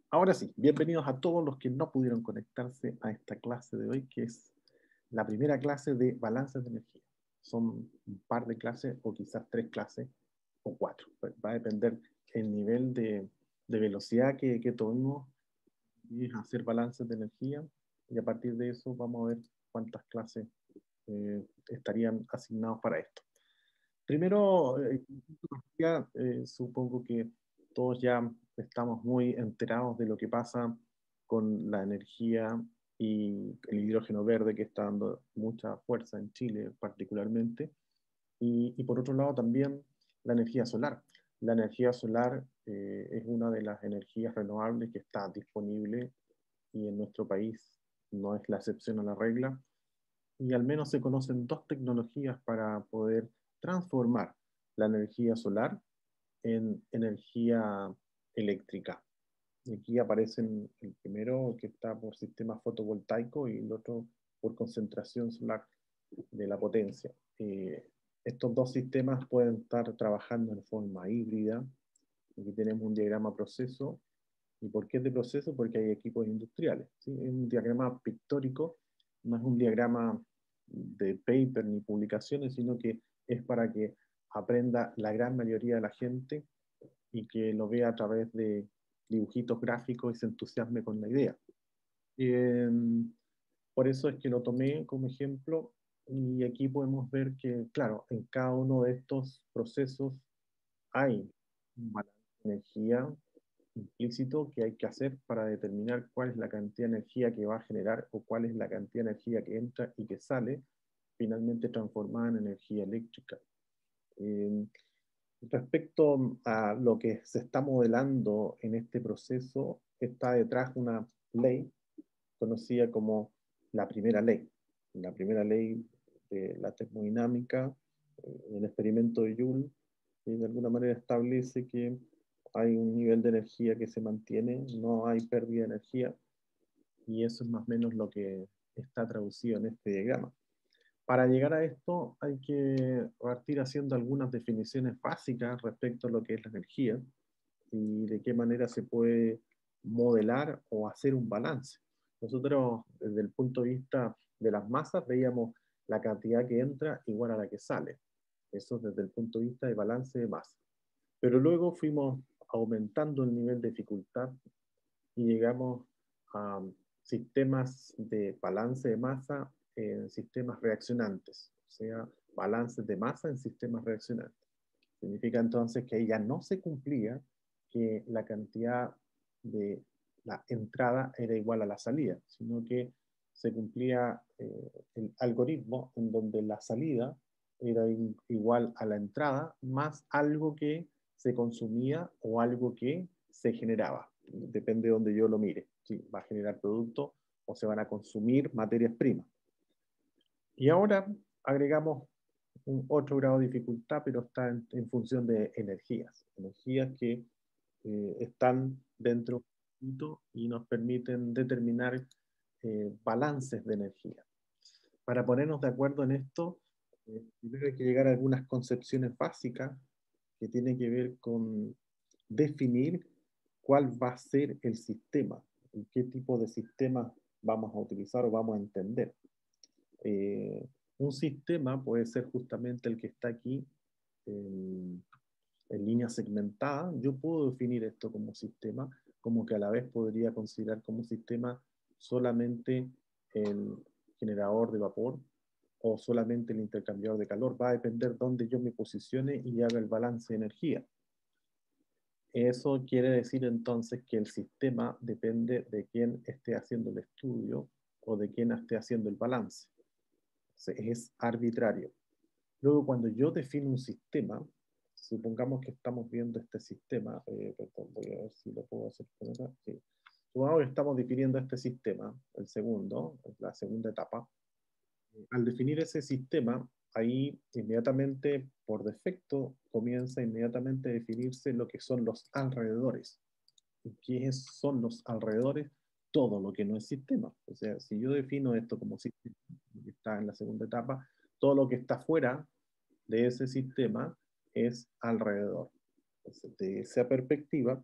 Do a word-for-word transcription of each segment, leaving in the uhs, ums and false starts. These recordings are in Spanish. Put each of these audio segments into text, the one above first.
Ahora sí, bienvenidos a todos los que no pudieron conectarse a esta clase de hoy, que es la primera clase de balances de energía. Son un par de clases o quizás tres clases o cuatro. Va a depender el nivel de, de velocidad que, que tomemos y hacer balances de energía. Y a partir de eso vamos a ver cuántas clases eh, estarían asignados para esto. Primero, eh, eh, supongo que todos ya estamos muy enterados de lo que pasa con la energía y el hidrógeno verde que está dando mucha fuerza en Chile particularmente. Y, y por otro lado también la energía solar. La energía solar eh, es una de las energías renovables que está disponible y en nuestro país no es la excepción a la regla. Y al menos se conocen dos tecnologías para poder transformar la energía solar en energía eléctrica. Y aquí aparecen el primero que está por sistema fotovoltaico y el otro por concentración solar de la potencia. Eh, estos dos sistemas pueden estar trabajando en forma híbrida. Aquí tenemos un diagrama proceso. ¿Y por qué es de proceso? Porque hay equipos industriales. ¿Sí? Es un diagrama pictórico, no es un diagrama de paper ni publicaciones, sino que es para que aprenda la gran mayoría de la gente y que lo vea a través de dibujitos gráficos y se entusiasme con la idea. Eh, por eso es que lo tomé como ejemplo y aquí podemos ver que, claro, en cada uno de estos procesos hay un balance de energía implícito que hay que hacer para determinar cuál es la cantidad de energía que va a generar o cuál es la cantidad de energía que entra y que sale, finalmente transformada en energía eléctrica. Eh, respecto a lo que se está modelando en este proceso, está detrás una ley conocida como la primera ley. La primera ley de la termodinámica, eh, el experimento de Joule, que de alguna manera establece que hay un nivel de energía que se mantiene, no hay pérdida de energía, y eso es más o menos lo que está traducido en este diagrama. Para llegar a esto hay que partir haciendo algunas definiciones básicas respecto a lo que es la energía y de qué manera se puede modelar o hacer un balance. Nosotros, desde el punto de vista de las masas, veíamos la cantidad que entra igual a la que sale. Eso desde el punto de vista de balance de masa. Pero luego fuimos aumentando el nivel de dificultad y llegamos a sistemas de balance de masa en sistemas reaccionantes, o sea, balances de masa en sistemas reaccionantes. Significa entonces que ahí ya no se cumplía que la cantidad de la entrada era igual a la salida, sino que se cumplía eh, el algoritmo en donde la salida era igual a la entrada más algo que se consumía o algo que se generaba. Depende de donde yo lo mire. Si va a generar producto o se van a consumir materias primas. Y ahora agregamos un otro grado de dificultad, pero está en, en función de energías. Energías que eh, están dentro y nos permiten determinar eh, balances de energía. Para ponernos de acuerdo en esto, eh, primero hay que llegar a algunas concepciones básicas que tienen que ver con definir cuál va a ser el sistema y qué tipo de sistema vamos a utilizar o vamos a entender. Eh, un sistema puede ser justamente el que está aquí en, en línea segmentada. Yo puedo definir esto como sistema, como que a la vez podría considerar como sistema solamente el generador de vapor o solamente el intercambiador de calor. Va a depender dónde yo me posicione y haga el balance de energía. Eso quiere decir entonces que el sistema depende de quién esté haciendo el estudio o de quién esté haciendo el balance. Es arbitrario. Luego, cuando yo defino un sistema, supongamos que estamos viendo este sistema, eh, perdón, voy a ver si lo puedo hacer por acá. Sí. Supongamos que estamos definiendo este sistema, el segundo, la segunda etapa. Al definir ese sistema, ahí inmediatamente, por defecto, comienza inmediatamente a definirse lo que son los alrededores. ¿Y qué son los alrededores? Todo lo que no es sistema. O sea, si yo defino esto como sistema, que está en la segunda etapa, todo lo que está fuera de ese sistema es alrededor. Entonces, de esa perspectiva,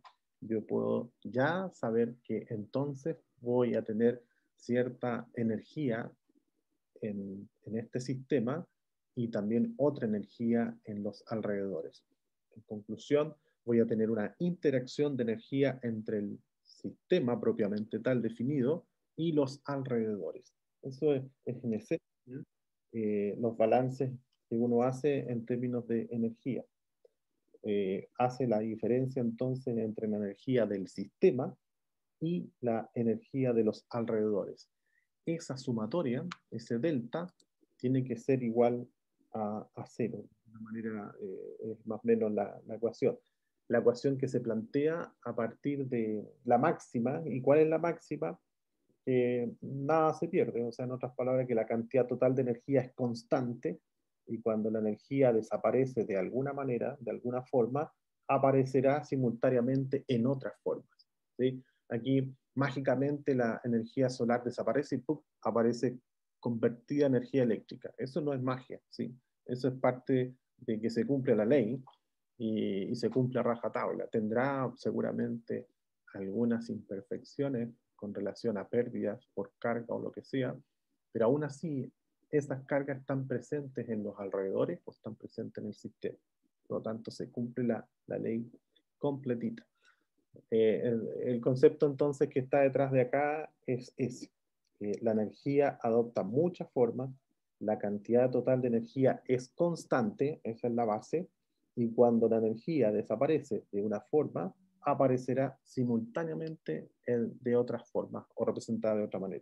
yo puedo ya saber que entonces voy a tener cierta energía en, en este sistema y también otra energía en los alrededores. En conclusión, voy a tener una interacción de energía entre el sistema propiamente tal definido y los alrededores. Eso es, es en esencia eh, los balances que uno hace en términos de energía. Eh, hace la diferencia entonces entre la energía del sistema y la energía de los alrededores. Esa sumatoria, ese delta, tiene que ser igual a, a cero. De una manera, eh, es más o menos la, la ecuación. La ecuación que se plantea a partir de la máxima. ¿Y cuál es la máxima? Eh, nada se pierde. O sea, en otras palabras, que la cantidad total de energía es constante y cuando la energía desaparece de alguna manera, de alguna forma, aparecerá simultáneamente en otras formas. ¿Sí? Aquí mágicamente la energía solar desaparece y ¡pum!, aparece convertida en energía eléctrica. Eso no es magia, ¿sí? Eso es parte de que se cumple la ley y, y se cumple a rajatabla. Tendrá seguramente algunas imperfecciones con relación a pérdidas por carga o lo que sea, pero aún así esas cargas están presentes en los alrededores o están presentes en el sistema. Por lo tanto, se cumple la, la ley completita. Eh, el, el, concepto entonces que está detrás de acá es ese. Eh, la energía adopta muchas formas, la cantidad total de energía es constante, esa es la base, y cuando la energía desaparece de una forma, aparecerá simultáneamente en, de otras formas o representada de otra manera.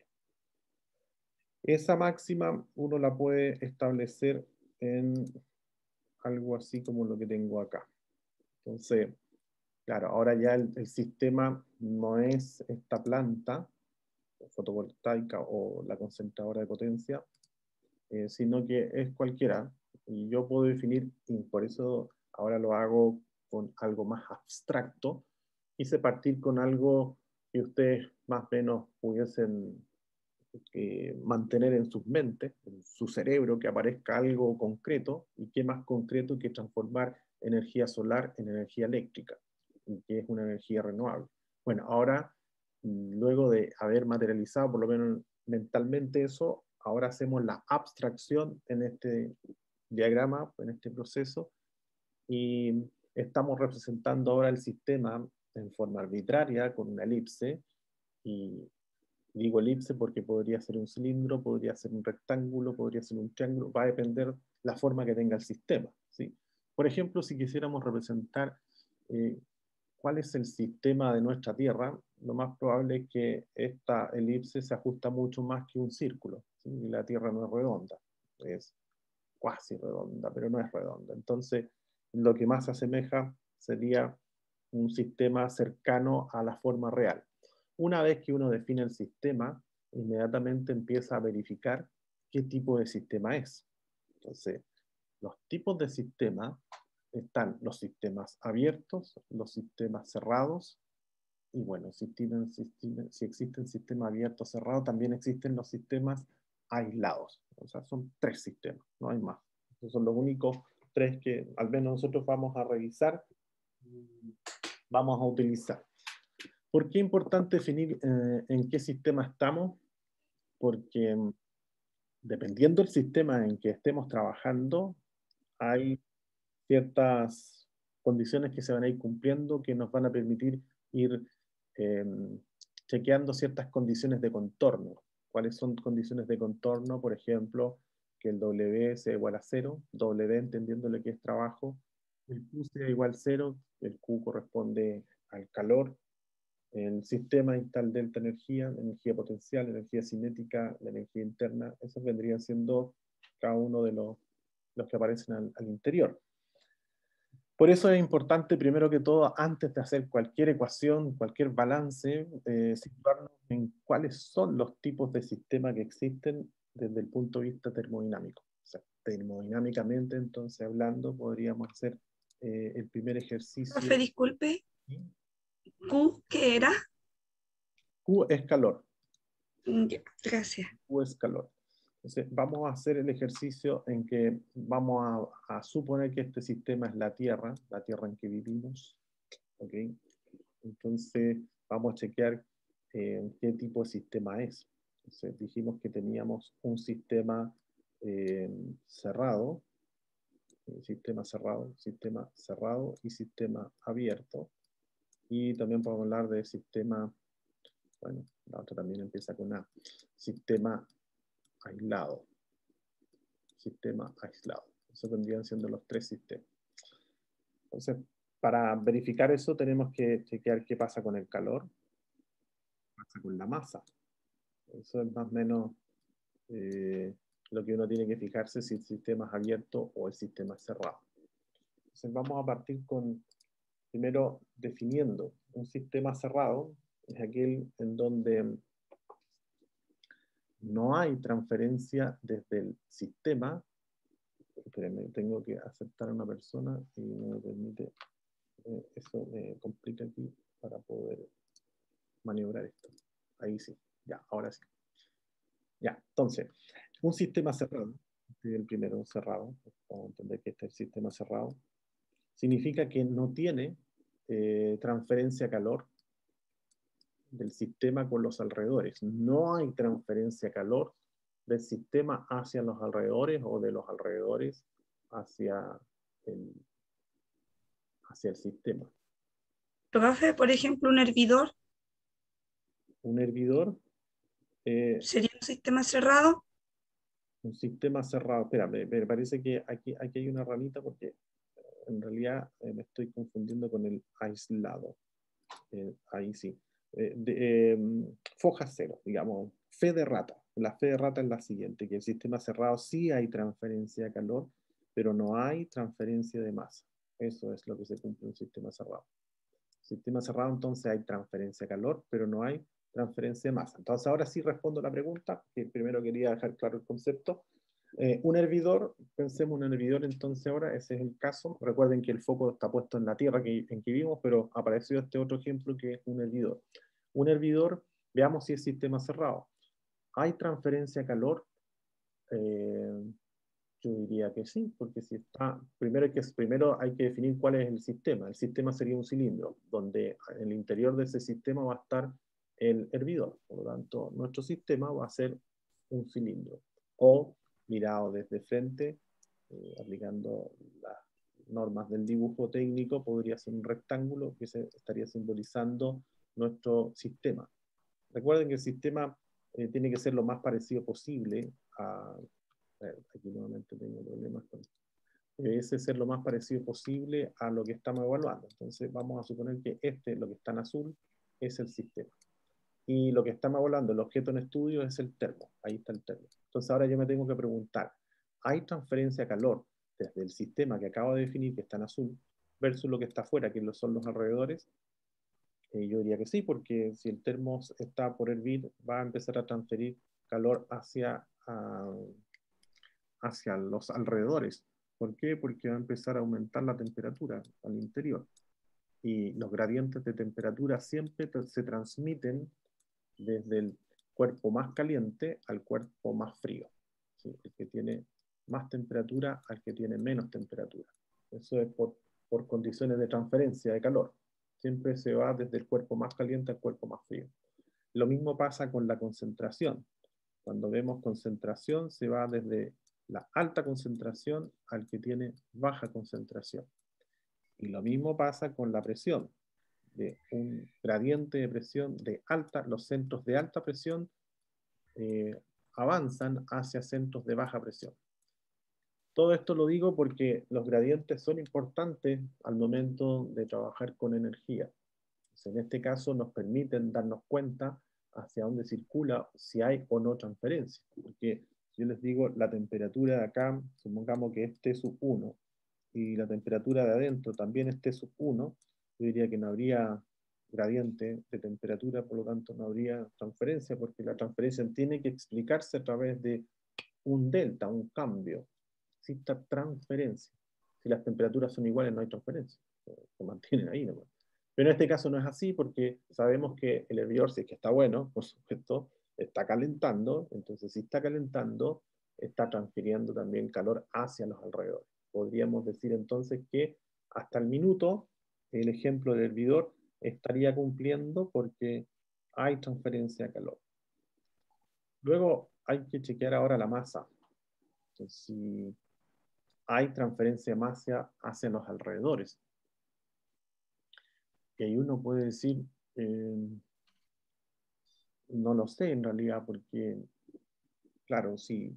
Esa máxima uno la puede establecer en algo así como lo que tengo acá. Entonces, claro, ahora ya el, el sistema no es esta planta fotovoltaica o la concentradora de potencia, eh, sino que es cualquiera. Y yo puedo definir, y por eso ahora lo hago con algo más abstracto. Quise partir con algo que ustedes más o menos pudiesen eh, mantener en sus mentes, en su cerebro, que aparezca algo concreto, y qué más concreto que transformar energía solar en energía eléctrica, y que es una energía renovable. Bueno, ahora, luego de haber materializado por lo menos mentalmente eso, ahora hacemos la abstracción en este diagrama, en este proceso, y estamos representando ahora el sistema en forma arbitraria, con una elipse, y digo elipse porque podría ser un cilindro, podría ser un rectángulo, podría ser un triángulo, va a depender la forma que tenga el sistema, ¿sí? Por ejemplo, si quisiéramos representar eh, cuál es el sistema de nuestra Tierra, lo más probable es que esta elipse se ajusta mucho más que un círculo, ¿sí? Y la Tierra no es redonda, es cuasi redonda, pero no es redonda. Entonces, lo que más se asemeja sería un sistema cercano a la forma real. Una vez que uno define el sistema, inmediatamente empieza a verificar qué tipo de sistema es. Entonces, los tipos de sistema están los sistemas abiertos, los sistemas cerrados, y bueno, si, tienen, si, si existen sistemas abiertos cerrados, también existen los sistemas aislados. O sea, son tres sistemas, no hay más. Esos son los únicos tres que al menos nosotros vamos a revisar, vamos a utilizar. ¿Por qué es importante definir eh, en qué sistema estamos? Porque dependiendo del sistema en que estemos trabajando, hay ciertas condiciones que se van a ir cumpliendo que nos van a permitir ir eh, chequeando ciertas condiciones de contorno. ¿Cuáles son condiciones de contorno? Por ejemplo, que el W sea igual a cero, W entendiendo lo que es trabajo, el Q sea igual a cero, el Q corresponde al calor, el sistema tal delta energía, energía potencial, energía cinética, la energía interna, esos vendrían siendo cada uno de los, los que aparecen al, al interior. Por eso es importante, primero que todo, antes de hacer cualquier ecuación, cualquier balance, eh, situarnos en cuáles son los tipos de sistemas que existen desde el punto de vista termodinámico. O sea, termodinámicamente, entonces, hablando, podríamos hacer eh, el primer ejercicio. Profe, disculpe. ¿Q qué era? Q es calor. Ya, gracias. Q es calor. Entonces, vamos a hacer el ejercicio en que vamos a, a suponer que este sistema es la Tierra, la Tierra en que vivimos. ¿Okay? Entonces, Entonces, vamos a chequear eh, qué tipo de sistema es. Entonces, dijimos que teníamos un sistema eh, cerrado, sistema cerrado, sistema cerrado y sistema abierto. Y también podemos hablar de sistema, bueno, la otra también empieza con A, sistema aislado. Sistema aislado. Eso vendrían siendo los tres sistemas. Entonces, para verificar eso tenemos que chequear qué pasa con el calor, qué pasa con la masa. Eso es más o menos eh, lo que uno tiene que fijarse si el sistema es abierto o el sistema es cerrado. Entonces vamos a partir con, primero, definiendo un sistema cerrado, es aquel en donde no hay transferencia desde el sistema. Espérenme, tengo que aceptar a una persona y no me permite, eh, eso me complica aquí para poder maniobrar esto. Ahí sí, ya, ahora sí. Ya, entonces, un sistema cerrado, este es el primero cerrado, vamos a entender que este es el sistema cerrado, significa que no tiene eh, transferencia de calor del sistema con los alrededores. No hay transferencia de calor del sistema hacia los alrededores o de los alrededores hacia el, hacia el sistema. Profe, por ejemplo, un hervidor Un hervidor, eh, sería un sistema cerrado. un sistema cerrado. Espera, me, me parece que aquí, aquí hay una ranita porque en realidad eh, me estoy confundiendo con el aislado. Eh, ahí sí. Eh, de, eh, foja cero, digamos, fe de rata. La fe de rata es la siguiente, que el sistema cerrado sí hay transferencia de calor, pero no hay transferencia de masa. Eso es lo que se cumple en un sistema cerrado. Sistema cerrado, entonces hay transferencia de calor, pero no hay transferencia de masa. Entonces ahora sí respondo la pregunta, que primero quería dejar claro el concepto. Eh, un hervidor, pensemos en un hervidor entonces ahora, ese es el caso. Recuerden que el foco está puesto en la tierra que, en que vimos, pero apareció este otro ejemplo que es un hervidor. Un hervidor, veamos si es sistema cerrado. ¿Hay transferencia de calor? Eh, yo diría que sí, porque si está, primero hay, que, primero hay que definir cuál es el sistema. El sistema sería un cilindro, donde en el interior de ese sistema va a estar el hervidor. Por lo tanto, nuestro sistema va a ser un cilindro. O, mirado desde frente, eh, aplicando las normas del dibujo técnico, podría ser un rectángulo que se estaría simbolizando nuestro sistema. Recuerden que el sistema eh, tiene que ser lo más parecido posible a... Aquí nuevamente tengo problemas con esto. Ese ser lo más parecido posible a lo que estamos evaluando. Entonces vamos a suponer que este, lo que está en azul, es el sistema. Y lo que estamos evaluando, el objeto en estudio, es el termo. Ahí está el termo. Entonces ahora yo me tengo que preguntar, ¿hay transferencia de calor desde el sistema que acabo de definir, que está en azul, versus lo que está afuera, que son los alrededores? Eh, yo diría que sí, porque si el termo está por hervir, va a empezar a transferir calor hacia... Uh, hacia los alrededores. ¿Por qué? Porque va a empezar a aumentar la temperatura al interior. Y los gradientes de temperatura siempre se transmiten desde el cuerpo más caliente al cuerpo más frío. ¿Sí? El que tiene más temperatura al que tiene menos temperatura. Eso es por, por condiciones de transferencia de calor. Siempre se va desde el cuerpo más caliente al cuerpo más frío. Lo mismo pasa con la concentración. Cuando vemos concentración, se va desde la alta concentración al que tiene baja concentración. Y lo mismo pasa con la presión. De un gradiente de presión de alta, los centros de alta presión eh, avanzan hacia centros de baja presión. Todo esto lo digo porque los gradientes son importantes al momento de trabajar con energía. Entonces, en este caso nos permiten darnos cuenta hacia dónde circula, si hay o no transferencia. Porque yo les digo, la temperatura de acá, supongamos que es T sub uno, y la temperatura de adentro también es T sub uno, yo diría que no habría gradiente de temperatura, por lo tanto no habría transferencia, porque la transferencia tiene que explicarse a través de un delta, un cambio. Existe transferencia. Si las temperaturas son iguales, no hay transferencia. Se mantienen ahí nomás. Pero en este caso no es así porque sabemos que el hervidor, si es que está bueno, por supuesto, está calentando. Entonces, si está calentando, está transfiriendo también calor hacia los alrededores. Podríamos decir entonces que hasta el minuto, el ejemplo del hervidor estaría cumpliendo porque hay transferencia de calor. Luego hay que chequear ahora la masa. Entonces, si hay transferencia de masa hacia los alrededores. Y ahí uno puede decir, eh, no lo sé en realidad, porque, claro, si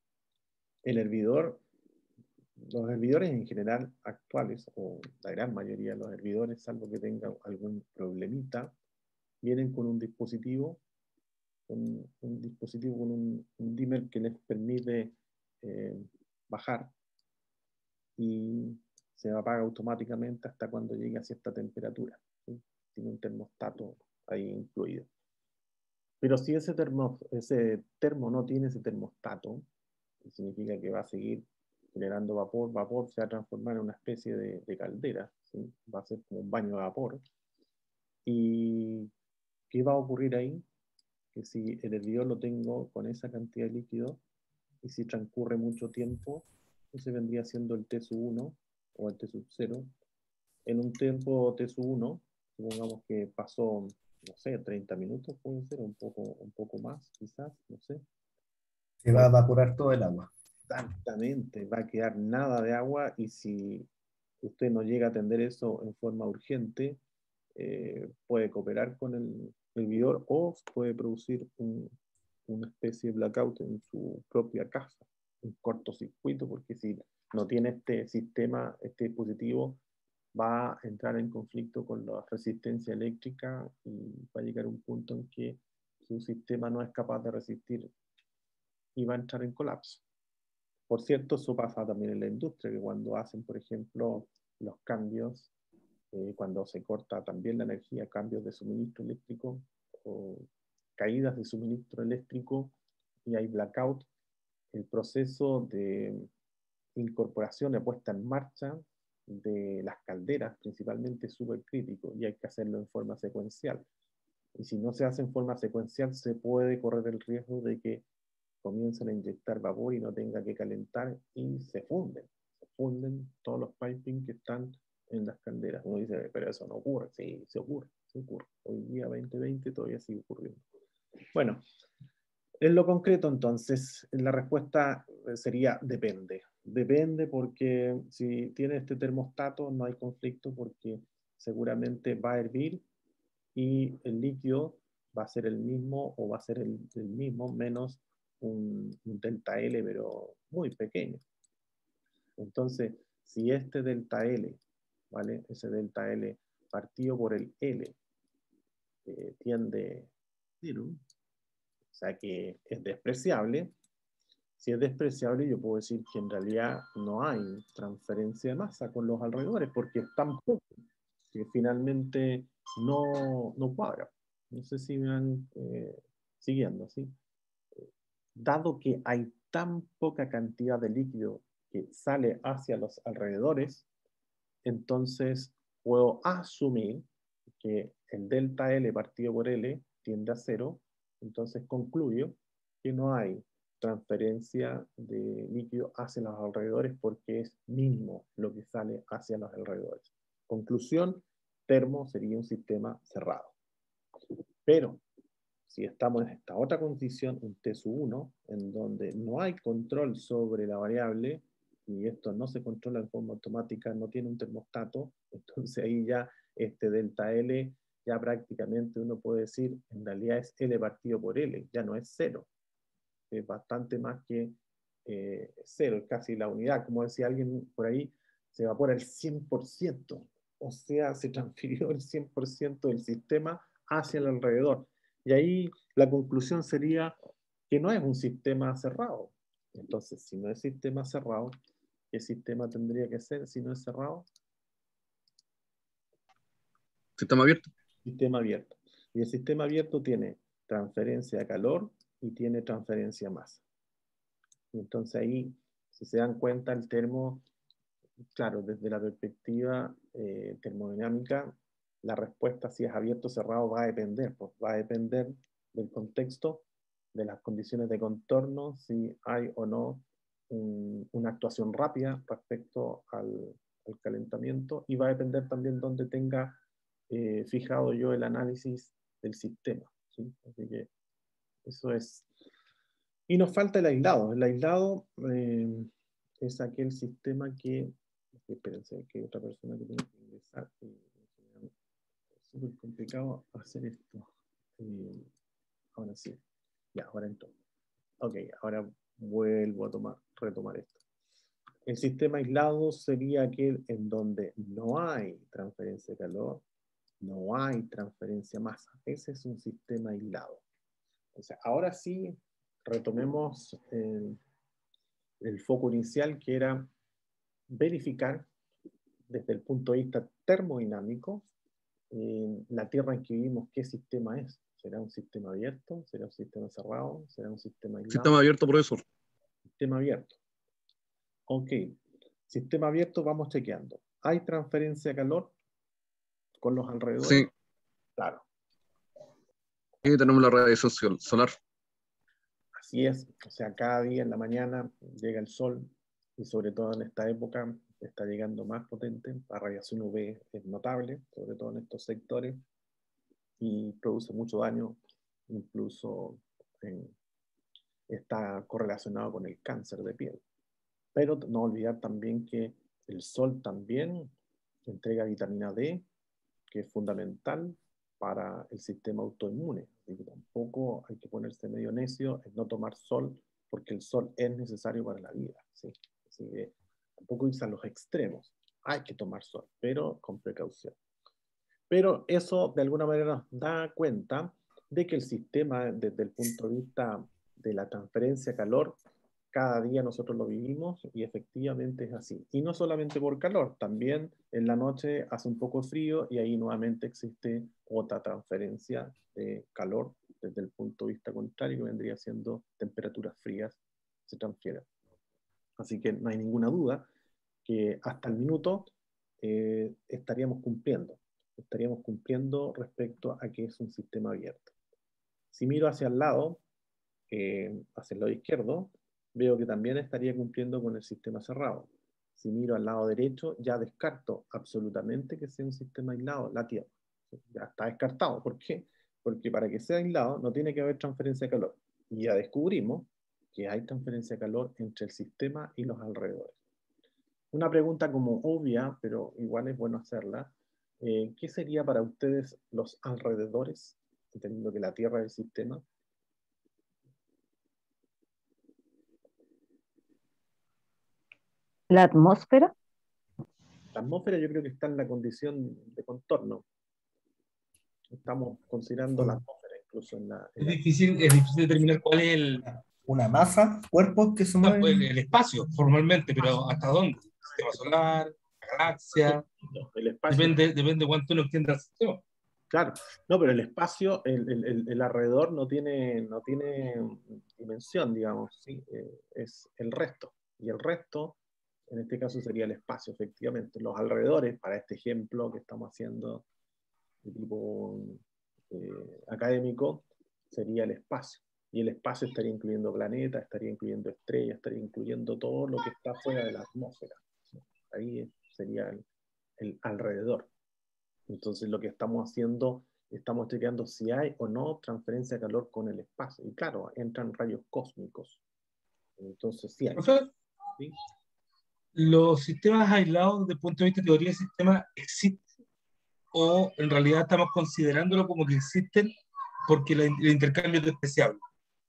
el hervidor, los hervidores en general actuales, o la gran mayoría de los hervidores, salvo que tengan algún problemita, vienen con un dispositivo, un, un dispositivo con un, un dimmer que les permite eh, bajar y se apaga automáticamente hasta cuando llegue a cierta temperatura, ¿sí? Tiene un termostato ahí incluido. Pero si ese termo, ese termo no tiene ese termostato, significa que va a seguir generando vapor, vapor se va a transformar en una especie de, de caldera, ¿sí? Va a ser como un baño de vapor. ¿Y qué va a ocurrir ahí? Que si el hervidor lo tengo con esa cantidad de líquido, y si transcurre mucho tiempo, ese vendría siendo el T sub uno o el T sub cero. En un tiempo T sub uno, supongamos que pasó, no sé, treinta minutos, puede ser, un poco, un poco más, quizás, no sé. Se va a evaporar todo el agua. Exactamente, va a quedar nada de agua y si usted no llega a atender eso en forma urgente, eh, puede cooperar con el hervidor o puede producir un, una especie de blackout en su propia casa, un cortocircuito, porque si no tiene este sistema, este dispositivo, va a entrar en conflicto con la resistencia eléctrica y va a llegar a un punto en que su sistema no es capaz de resistir y va a entrar en colapso. Por cierto, eso pasa también en la industria, que cuando hacen, por ejemplo, los cambios, eh, cuando se corta también la energía, cambios de suministro eléctrico o caídas de suministro eléctrico y hay blackout, el proceso de incorporación y puesta en marcha de las calderas principalmente es súper crítico y hay que hacerlo en forma secuencial. Y si no se hace en forma secuencial, se puede correr el riesgo de que comiencen a inyectar vapor y no tenga que calentar y se funden. Se funden todos los piping que están en las calderas. Uno dice, pero eso no ocurre. Sí, se ocurre, se ocurre. Hoy día veinte veinte todavía sigue ocurriendo. Bueno, en lo concreto entonces, la respuesta sería depende. Depende porque si tiene este termostato no hay conflicto porque seguramente va a hervir y el líquido va a ser el mismo o va a ser el, el mismo menos un, un delta L, pero muy pequeño. Entonces, si este delta L, ¿vale? Ese delta L partido por el L eh, tiende a cero, o sea que es despreciable. Si es despreciable, yo puedo decir que en realidad no hay transferencia de masa con los alrededores, porque es tan poco que finalmente no, no cuadra. No sé si me van eh, siguiendo, ¿sí? Dado que hay tan poca cantidad de líquido que sale hacia los alrededores, entonces puedo asumir que el delta L partido por L tiende a cero, entonces concluyo que no hay transferencia de líquido hacia los alrededores porque es mínimo lo que sale hacia los alrededores. Conclusión, termo sería un sistema cerrado. Pero si estamos en esta otra condición, un T sub uno, en donde no hay control sobre la variable, y esto no se controla en forma automática, no tiene un termostato, entonces ahí ya este delta L, ya prácticamente uno puede decir, en realidad es L partido por L, ya no es cero. Es bastante más que eh, cero, es casi la unidad. Como decía alguien por ahí, se evapora el cien por ciento, o sea, se transfirió el cien por ciento del sistema hacia el alrededor. Y ahí la conclusión sería que no es un sistema cerrado. Entonces, si no es sistema cerrado, ¿qué sistema tendría que ser si no es cerrado? Sistema abierto. Sistema abierto. Y el sistema abierto tiene transferencia de calor y tiene transferencia de masa. Y entonces ahí, si se dan cuenta, el termo, claro, desde la perspectiva eh, termodinámica, la respuesta si es abierto o cerrado va a depender, pues va a depender del contexto, de las condiciones de contorno, si hay o no un, una actuación rápida respecto al, al calentamiento, y va a depender también donde tenga eh, fijado yo el análisis del sistema, ¿sí? Así que eso es. Y nos falta el aislado. El aislado eh, es aquel sistema que, espérense, que otra persona que tiene que ingresar. Eh, es súper complicado hacer esto. Eh, ahora sí. Ya, ahora entonces. Ok, ahora vuelvo a tomar, retomar esto. El sistema aislado sería aquel en donde no hay transferencia de calor, no hay transferencia de masa. Ese es un sistema aislado. O sea, ahora sí, retomemos el, el foco inicial, que era verificar desde el punto de vista termodinámico eh, la Tierra en que vivimos, qué sistema es. ¿Será un sistema abierto? ¿Será un sistema cerrado? ¿Será un sistema aislado? Sistema abierto, profesor. Sistema abierto. Ok. Sistema abierto, vamos chequeando. ¿Hay transferencia de calor con los alrededores? Sí, Claro. y tenemos la radiación solar. Así es. O sea, cada día en la mañana llega el sol y sobre todo en esta época está llegando más potente. La radiación U V es notable, sobre todo en estos sectores, y produce mucho daño, incluso en, está correlacionado con el cáncer de piel. Pero no olvidar también que el sol también entrega vitamina D, que es fundamental para el sistema autoinmune. Así que tampoco hay que ponerse medio necio en no tomar sol, porque el sol es necesario para la vida, ¿sí? Así que tampoco irse a los extremos. Hay que tomar sol, pero con precaución. Pero eso de alguna manera nos da cuenta de que el sistema, desde el punto de vista de la transferencia de calor, cada día nosotros lo vivimos y efectivamente es así. Y no solamente por calor, también en la noche hace un poco frío y ahí nuevamente existe otra transferencia de calor desde el punto de vista contrario, que vendría siendo temperaturas frías se transfieren. Así que no hay ninguna duda que hasta el minuto eh, estaríamos cumpliendo. Estaríamos cumpliendo respecto a que es un sistema abierto. Si miro hacia el lado, eh, hacia el lado izquierdo, veo que también estaría cumpliendo con el sistema cerrado. Si miro al lado derecho, ya descarto absolutamente que sea un sistema aislado, la Tierra. Ya está descartado. ¿Por qué? Porque para que sea aislado no tiene que haber transferencia de calor. Y ya descubrimos que hay transferencia de calor entre el sistema y los alrededores. Una pregunta como obvia, pero igual es bueno hacerla. Eh, ¿Qué sería para ustedes los alrededores, entendiendo que la Tierra es el sistema? La atmósfera. La atmósfera yo creo que está en la condición de contorno. Estamos considerando la atmósfera incluso en la... En Es la... difícil, es difícil determinar cuál es el, Una masa, cuerpos que se no, el, mueven. el espacio formalmente, pero ¿hasta dónde? Sistema solar, galaxia, El espacio, depende, depende de cuánto uno entienda el sistema. claro. No, pero el espacio, el, el, el, el alrededor no tiene, no tiene dimensión, digamos, ¿sí? Eh, es el resto. Y el resto, en este caso, sería el espacio, efectivamente. Los alrededores, para este ejemplo que estamos haciendo de tipo eh, académico, sería el espacio. Y el espacio estaría incluyendo planetas, estaría incluyendo estrellas, estaría incluyendo todo lo que está fuera de la atmósfera. ¿Sí? Ahí sería el, el alrededor. Entonces lo que estamos haciendo, estamos chequeando si hay o no transferencia de calor con el espacio. Y claro, entran rayos cósmicos. Entonces sí hay. Profesor, ¿Sí? ¿los sistemas aislados desde el punto de vista de teoría del sistema existen o en realidad estamos considerándolo como que existen porque la- el intercambio es despreciable?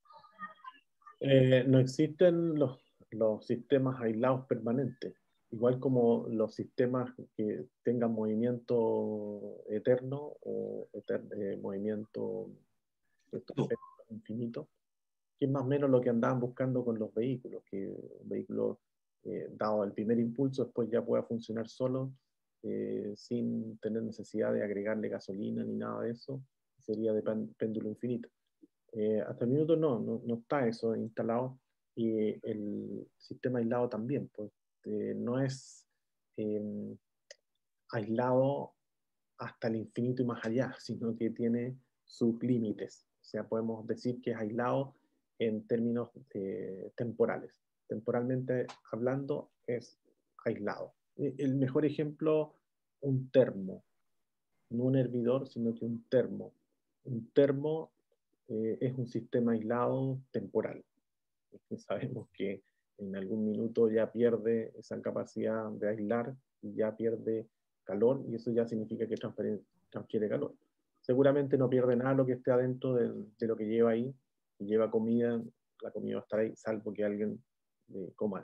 Eh, no existen los, los sistemas aislados permanentes, igual como los sistemas que tengan movimiento eterno o eter- eh, movimiento perfecto, infinito, que es más o menos lo que andaban buscando con los vehículos, que un vehículo, eh, dado el primer impulso, después ya pueda funcionar solo, eh, sin tener necesidad de agregarle gasolina ni nada de eso, sería de péndulo infinito. Eh, hasta el minuto no, no, no está eso instalado y el sistema aislado también, pues eh, no es eh, aislado hasta el infinito y más allá, sino que tiene sus límites. O sea, podemos decir que es aislado en términos eh, temporales. Temporalmente hablando, es aislado. El mejor ejemplo, un termo. no un hervidor, sino que un termo. Un termo eh, es un sistema aislado temporal. Porque sabemos que en algún minuto ya pierde esa capacidad de aislar y ya pierde calor, y eso ya significa que transfiere, transfiere calor. Seguramente no pierde nada lo que esté adentro de, de lo que lleva ahí. Si lleva comida, la comida va a estar ahí, salvo que alguien eh, coma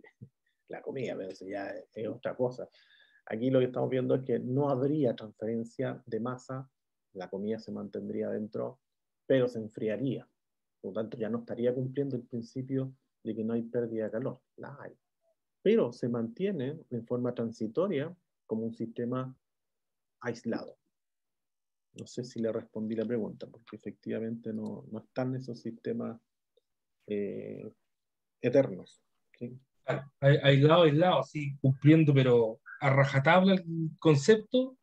la comida, pero eso ya es, es otra cosa. Aquí lo que estamos viendo es que no habría transferencia de masa, la comida se mantendría dentro, pero se enfriaría. Por lo tanto, ya no estaría cumpliendo el principio de que no hay pérdida de calor. La hay. Pero se mantiene en forma transitoria como un sistema aislado. No sé si le respondí la pregunta, porque efectivamente no, no están esos sistemas eh, eternos. ¿Sí? Claro, ai- aislado, aislado, así cumpliendo, pero a rajatabla el concepto,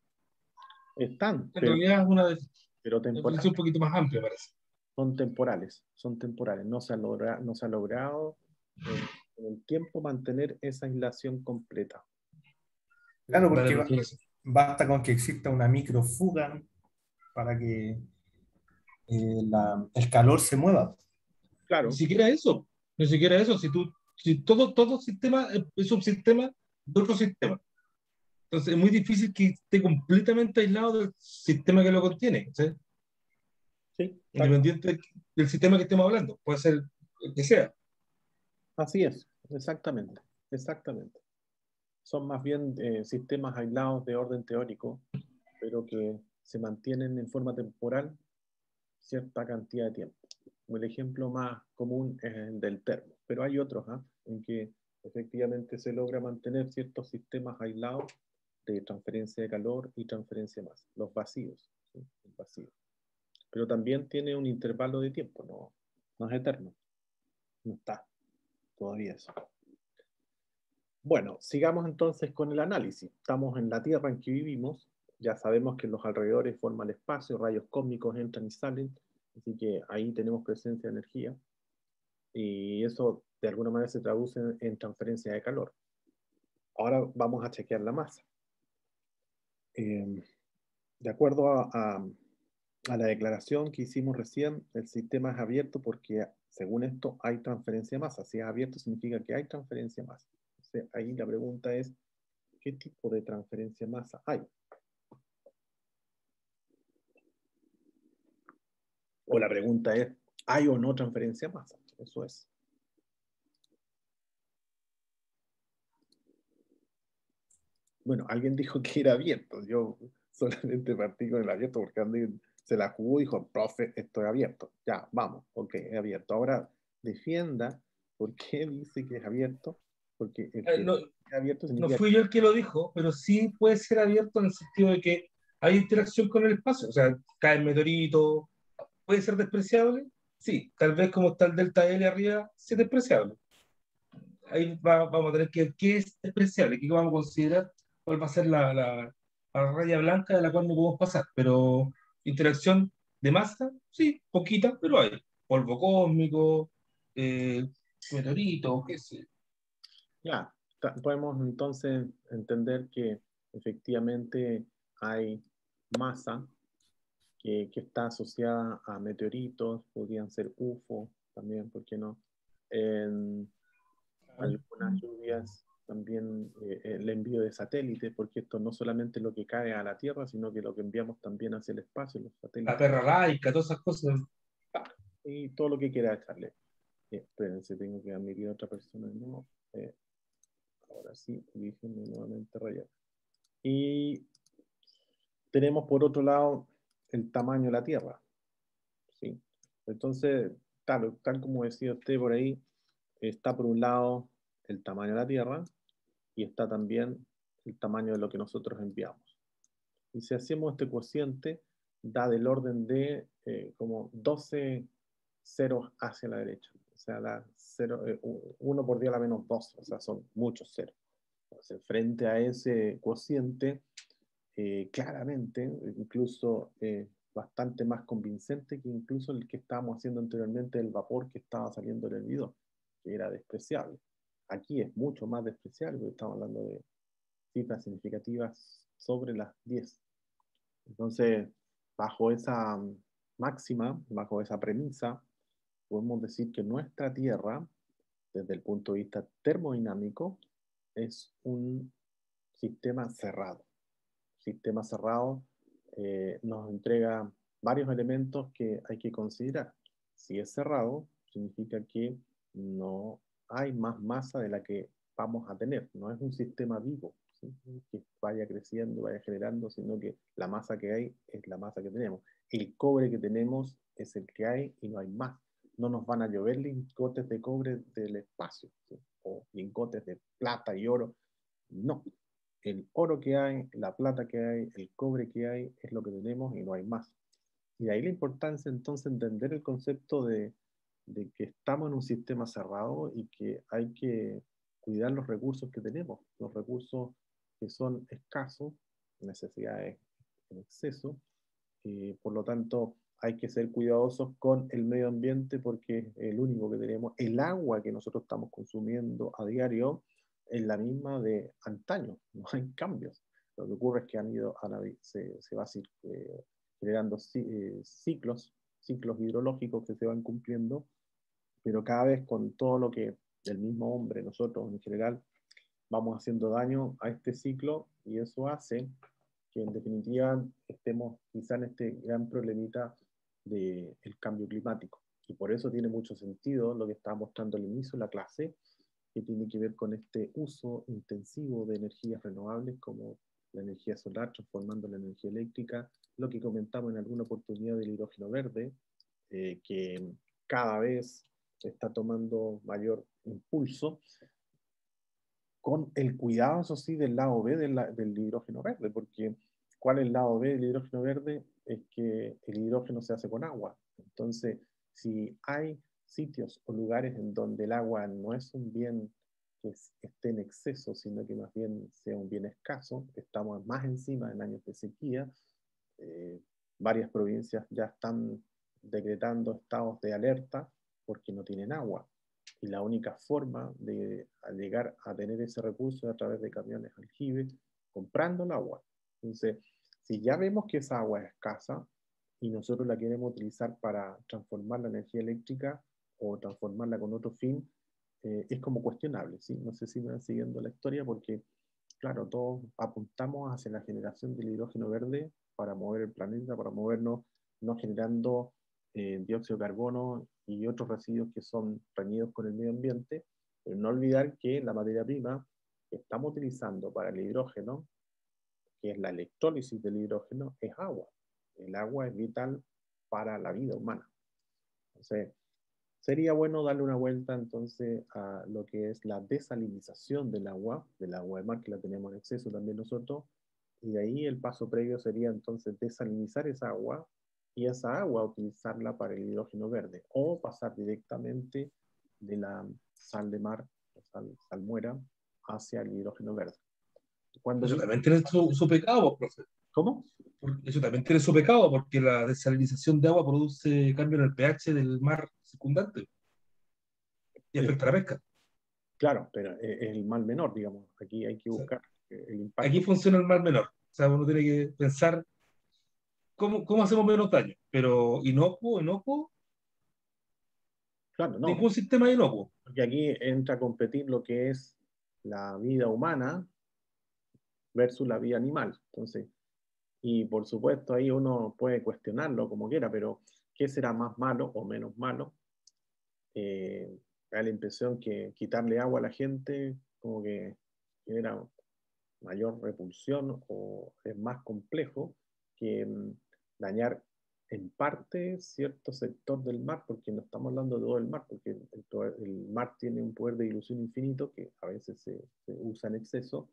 Están, en pero, realidad es una pero definición temporales. un poquito más amplia, parece. Son temporales, son temporales. No se ha, logra, no se ha logrado en, en el tiempo mantener esa aislación completa. Claro, Dale, porque ba- profesor. basta con que exista una microfuga para que eh, la- el calor se mueva. Ni Claro, siquiera eso, ni siquiera eso, si tú, si todo, todo sistema es es un subsistema de otro sistema. Entonces es muy difícil que esté completamente aislado del sistema que lo contiene, ¿sí? sí, tal- Independiente del sistema que estemos hablando, puede ser el que sea. así es, exactamente, exactamente. Son más bien eh, sistemas aislados de orden teórico, pero que se mantienen en forma temporal cierta cantidad de tiempo. El ejemplo más común es el del termo, pero hay otros ¿eh? en que efectivamente se logra mantener ciertos sistemas aislados de transferencia de calor y transferencia de masa, los vacíos, ¿sí? El vacío. Pero también tiene un intervalo de tiempo, no, no es eterno, no está todavía eso. Bueno, sigamos entonces con el análisis. Estamos en la Tierra en que vivimos, ya sabemos que en los alrededores forma el espacio, rayos cósmicos entran y salen, así que ahí tenemos presencia de energía, y eso de alguna manera se traduce en, en transferencia de calor. Ahora vamos a chequear la masa. Eh, de acuerdo a, a, a la declaración que hicimos recién, el sistema es abierto porque, según esto, hay transferencia de masa. Si es abierto, significa que hay transferencia de masa. Entonces, ahí la pregunta es, ¿qué tipo de transferencia de masa hay? O la pregunta es, ¿hay o no transferencia de masa? Eso es. Bueno, alguien dijo que era abierto. Yo solamente partí con el abierto porque alguien se la jugó y dijo, profe, esto es abierto. Ya, vamos, ok, es abierto. Ahora defienda por qué dice que es abierto, porque el Eh, que no, es abierto no significa fui yo el que lo dijo, pero sí puede ser abierto en el sentido de que hay interacción con el espacio. O sea, cae el meteorito, ¿puede ser despreciable? Sí, tal vez como está el delta L arriba, sí es despreciable. Ahí va- vamos a tener que ver qué es despreciable, qué vamos a considerar, cuál va a ser la, la, la raya blanca de la cual no podemos pasar. Pero interacción de masa, sí, poquita, pero hay. Polvo cósmico, eh, meteorito, qué sé. ya, ta- podemos entonces entender que efectivamente hay masa que, que está asociada a meteoritos, podrían ser U F O también, ¿por qué no? En algunas lluvias, también eh, el envío de satélites, porque esto no solamente es lo que cae a la Tierra, sino que lo que enviamos también hacia el espacio, los La satélites, perra laica, todas esas cosas. y todo lo que quiera echarle. Eh, espérense, tengo que admitir a otra persona, no. Eh, ahora sí, déjenme nuevamente rayar. Y tenemos por otro lado el tamaño de la Tierra, ¿sí? Entonces, tal, tal como decía usted por ahí, está por un lado el tamaño de la Tierra y está también el tamaño de lo que nosotros enviamos. Y si hacemos este cociente, da del orden de eh, como doce ceros hacia la derecha. O sea, da cero, eh, uno por diez a la menos dos, o sea, son muchos ceros. Entonces, frente a ese cociente, eh, claramente, incluso eh, bastante más convincente que incluso el que estábamos haciendo anteriormente, el vapor que estaba saliendo del hervidor, que era despreciable. Aquí es mucho más despreciable, porque estamos hablando de cifras significativas sobre las diez. Entonces, bajo esa máxima, bajo esa premisa, podemos decir que nuestra Tierra, desde el punto de vista termodinámico, es un sistema cerrado. Sistema cerrado eh, nos entrega varios elementos que hay que considerar. Si es cerrado, significa que no hay más masa de la que vamos a tener. No es un sistema vivo, ¿sí? Que vaya creciendo, vaya generando, sino que la masa que hay es la masa que tenemos. El cobre que tenemos es el que hay y no hay más. No nos van a llover lingotes de cobre del espacio, ¿sí? O lingotes de plata y oro. No. El oro que hay, la plata que hay, el cobre que hay, es lo que tenemos y no hay más. Y de ahí la importancia entonces entender el concepto de, de que estamos en un sistema cerrado y que hay que cuidar los recursos que tenemos, los recursos que son escasos, necesidades en exceso, eh, por lo tanto hay que ser cuidadosos con el medio ambiente porque es el único que tenemos. El agua que nosotros estamos consumiendo a diario es la misma de antaño, no hay cambios. Lo que ocurre es que han ido, han, se, se va eh, generando eh, ciclos, ciclos hidrológicos que se van cumpliendo, pero cada vez con todo lo que el mismo hombre, nosotros en general, vamos haciendo daño a este ciclo y eso hace que en definitiva estemos quizá en este gran problemita del cambio climático. Y por eso tiene mucho sentido lo que estaba mostrando al inicio de la clase, que tiene que ver con este uso intensivo de energías renovables como la energía solar transformando la energía eléctrica, lo que comentamos en alguna oportunidad del hidrógeno verde, eh, que cada vez está tomando mayor impulso, con el cuidado, eso sí, del lado B del, del hidrógeno verde, porque ¿cuál es el lado B del hidrógeno verde? Es que el hidrógeno se hace con agua. Entonces, si hay sitios o lugares en donde el agua no es un bien que esté en exceso, sino que más bien sea un bien escaso, estamos más encima en años de sequía, eh, varias provincias ya están decretando estados de alerta porque no tienen agua. Y la única forma de llegar a tener ese recurso es a través de camiones aljibe, comprando el agua. Entonces, si ya vemos que esa agua es escasa y nosotros la queremos utilizar para transformar la energía eléctrica o transformarla con otro fin, eh, es como cuestionable, ¿sí? No sé si me van siguiendo la historia porque, claro, todos apuntamos hacia la generación del hidrógeno verde para mover el planeta, para movernos, no generando eh, dióxido de carbono y otros residuos que son reñidos con el medio ambiente, pero no olvidar que la materia prima que estamos utilizando para el hidrógeno, que es la electrólisis del hidrógeno, es agua. El agua es vital para la vida humana. Entonces, sería bueno darle una vuelta entonces a lo que es la desalinización del agua, del agua de mar, que la tenemos en exceso también nosotros, y de ahí el paso previo sería entonces desalinizar esa agua y esa agua utilizarla para el hidrógeno verde o pasar directamente de la sal de mar, sal, salmuera, hacia el hidrógeno verde. Cuando Eso digo, también tiene su, su pecado, profe. ¿cómo? Eso también tiene su pecado, porque la desalinización de agua produce cambio en el pH del mar circundante y Sí, afecta a la pesca. claro, pero es el mal menor, digamos. Aquí hay que O sea, buscar el aquí impacto. funciona el mar menor. O sea, uno tiene que pensar cómo, cómo hacemos menos daño. Pero inocuo, inocuo, Claro, no, ningún sistema es inocuo. porque aquí entra a competir lo que es la vida humana versus la vida animal. Entonces, y por supuesto ahí uno puede cuestionarlo como quiera, pero ¿qué será más malo o menos malo? Eh, da la impresión que quitarle agua a la gente como que genera mayor repulsión o es más complejo que mm, dañar en parte cierto sector del mar, porque no estamos hablando de todo el mar, porque el, el mar tiene un poder de dilución infinito que a veces se, se usa en exceso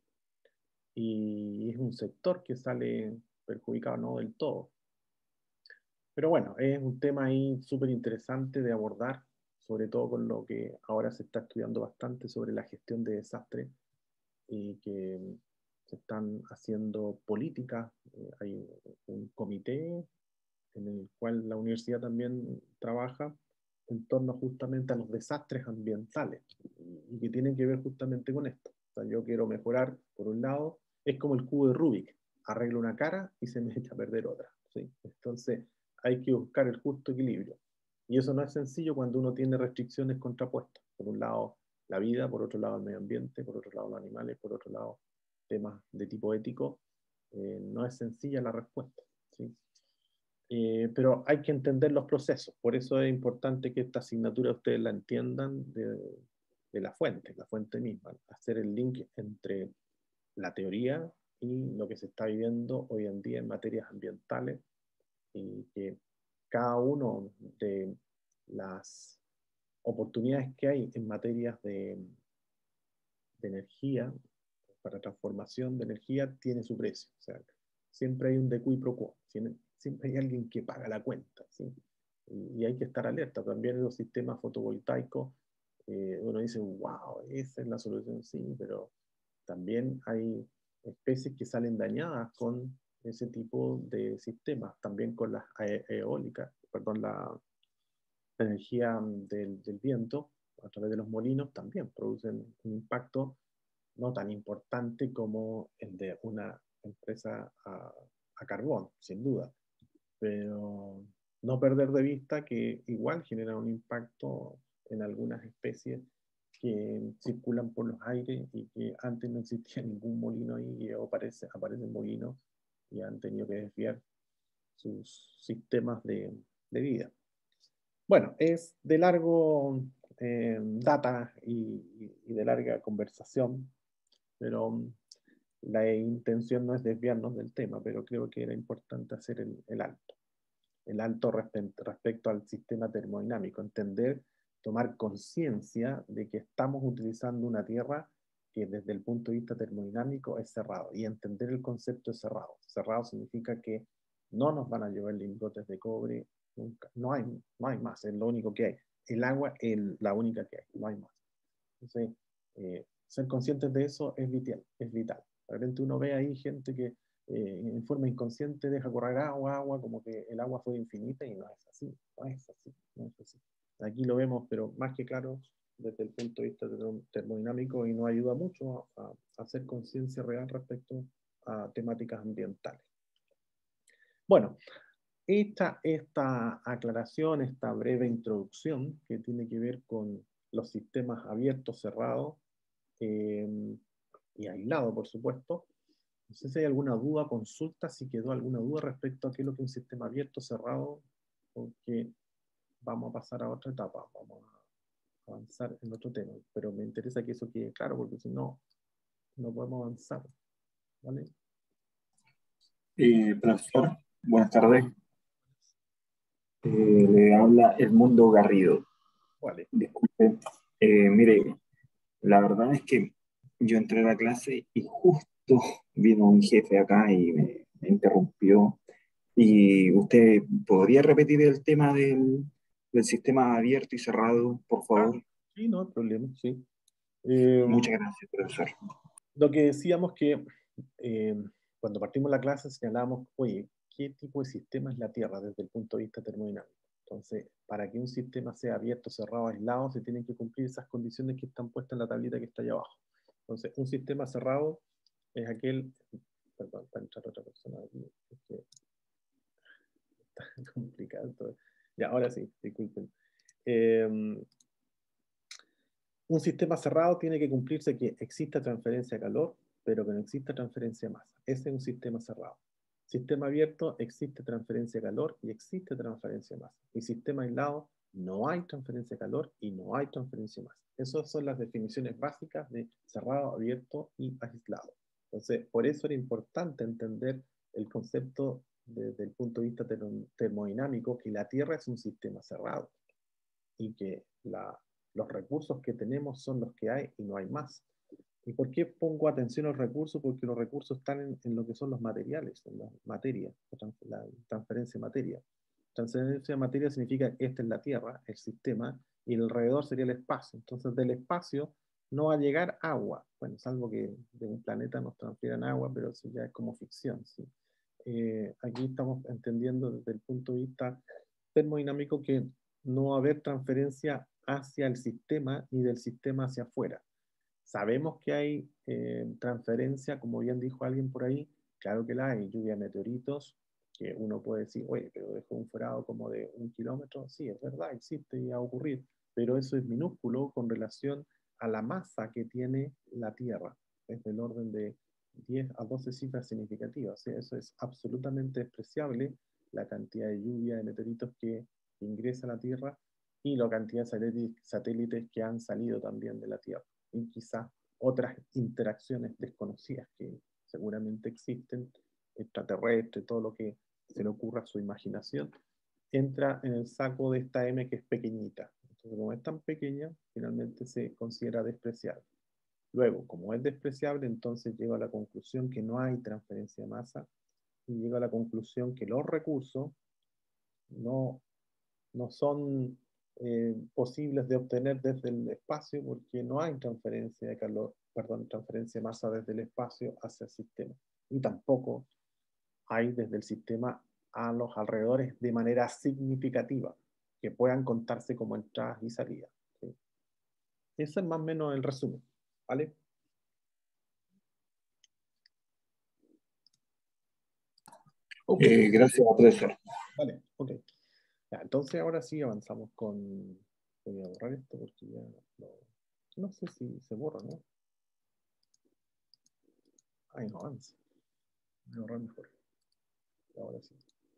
y es un sector que sale perjudicado, no del todo. Pero bueno, es un tema ahí súper interesante de abordar, sobre todo con lo que ahora se está estudiando bastante sobre la gestión de desastres y que se están haciendo políticas. Eh, hay un comité en el cual la universidad también trabaja en torno justamente a los desastres ambientales y que tienen que ver justamente con esto. O sea, yo quiero mejorar, por un lado, es como el cubo de Rubik. arreglo una cara y se me echa a perder otra, ¿sí? Entonces hay que buscar el justo equilibrio. Y eso no es sencillo cuando uno tiene restricciones contrapuestas. Por un lado, la vida, por otro lado, el medio ambiente, por otro lado, los animales, por otro lado, temas de tipo ético. Eh, no es sencilla la respuesta, ¿sí? Eh, pero hay que entender los procesos. Por eso es importante que esta asignatura ustedes la entiendan de, de la fuente, la fuente misma. Hacer el link entre la teoría y lo que se está viviendo hoy en día en materias ambientales, y que cada uno de las oportunidades que hay en materias de, de energía, para transformación de energía, tiene su precio. O sea, siempre hay un de qui pro quo, siempre hay alguien que paga la cuenta, ¿sí? Y, y hay que estar alerta. También en los sistemas fotovoltaicos, eh, uno dice, wow, esa es la solución, sí, pero también hay especies que salen dañadas con ese tipo de sistemas, también con las eólicas, perdón, la, la energía del, del viento a través de los molinos también producen un impacto no tan importante como el de una empresa a, a carbón, sin duda, pero no perder de vista que igual genera un impacto en algunas especies que circulan por los aires y que antes no existía ningún molino ahí y aparece, aparecen molinos y han tenido que desviar sus sistemas de, de vida. Bueno, es de largo eh, data y, y de larga conversación, pero la intención no es desviarnos del tema, pero creo que era importante hacer el, el alto. El alto respecto, respecto al sistema termodinámico, entender, tomar conciencia de que estamos utilizando una Tierra que desde el punto de vista termodinámico es cerrado, y entender el concepto de cerrado. Cerrado significa que no nos van a llover lingotes de cobre nunca, no hay, no hay más, es lo único que hay. El agua es la única que hay, no hay más. Entonces, eh, ser conscientes de eso es vital, es vital. De repente uno ve ahí gente que eh, en forma inconsciente deja correr agua, agua, como que el agua fue infinita, y no es así, no es así, no es así. Aquí lo vemos, pero más que claro, desde el punto de vista termodinámico, y nos ayuda mucho a, a hacer conciencia real respecto a temáticas ambientales. Bueno, esta, esta aclaración, esta breve introducción que tiene que ver con los sistemas abiertos, cerrados eh, y aislados, por supuesto. No sé si hay alguna duda, consulta, si quedó alguna duda respecto a qué es lo que es un sistema abierto, cerrado, porque vamos a pasar a otra etapa, vamos a avanzar en otro tema, pero me interesa que eso quede claro, porque si no, no podemos avanzar, ¿vale? Eh, profesor, buenas tardes. Eh, le habla Edmundo Garrido. Vale. Disculpe. Eh, mire, la verdad es que yo entré a la clase y justo vino un jefe acá y me, me interrumpió. ¿Y usted podría repetir el tema del, del sistema abierto y cerrado, por favor? Ah, sí, no hay problema, sí. Eh, Muchas gracias, profesor. Lo que decíamos que eh, cuando partimos la clase señalábamos, oye, ¿qué tipo de sistema es la Tierra desde el punto de vista termodinámico? Entonces, para que un sistema sea abierto, cerrado, aislado, se tienen que cumplir esas condiciones que están puestas en la tablita que está allá abajo. Entonces, un sistema cerrado es aquel... Perdón, para entrar otra persona aquí, es que está complicado todo. Ya, ahora sí, disculpen. Eh, un sistema cerrado tiene que cumplirse que exista transferencia de calor, pero que no exista transferencia de masa. Ese es un sistema cerrado. Sistema abierto, existe transferencia de calor y existe transferencia de masa. Y sistema aislado, no hay transferencia de calor y no hay transferencia de masa. Esas son las definiciones básicas de cerrado, abierto y aislado. Entonces, por eso era importante entender el concepto desde el punto de vista termodinámico, que la Tierra es un sistema cerrado y que la los recursos que tenemos son los que hay y no hay más. ¿Y por qué pongo atención a los recursos? Porque los recursos están en, en lo que son los materiales, en la materia, la transferencia de materia. Transferencia de materia significa que esta es la Tierra, el sistema, y el alrededor sería el espacio. Entonces, del espacio no va a llegar agua, bueno, salvo que de un planeta nos transfieran agua, pero eso ya es como ficción, ¿sí? Eh, aquí estamos entendiendo desde el punto de vista termodinámico que no va a haber transferencia hacia el sistema ni del sistema hacia afuera. Sabemos que hay eh, transferencia, como bien dijo alguien por ahí, Claro que la hay, lluvia de meteoritos, que uno puede decir, oye, pero dejó un forado como de un kilómetro. Sí, es verdad, existe y va a ocurrir, pero eso es minúsculo con relación a la masa que tiene la Tierra. Es del orden de diez a doce cifras significativas. O sea, eso es absolutamente despreciable, la cantidad de lluvia de meteoritos que ingresa a la Tierra y la cantidad de satélites que han salido también de la Tierra. Y quizás otras interacciones desconocidas que seguramente existen, extraterrestres, todo lo que se le ocurra a su imaginación, entra en el saco de esta M que es pequeñita. Entonces, como es tan pequeña, finalmente se considera despreciable. Luego, como es despreciable, entonces llego a la conclusión que no hay transferencia de masa y llego a la conclusión que los recursos no, no son eh, posibles de obtener desde el espacio porque no hay transferencia de calor, perdón, transferencia de masa desde el espacio hacia el sistema. Y tampoco hay desde el sistema a los alrededores de manera significativa, que puedan contarse como entradas y salidas. ¿Sí? Ese es más o menos el resumen. ¿Vale? Okay. Eh, gracias, profesor. Vale, ok. Ya, entonces ahora sí avanzamos con... Voy a borrar esto porque ya no, no sé si se borra, ¿no? Ay, no avanza. Voy a borrar mejor. Ahora sí.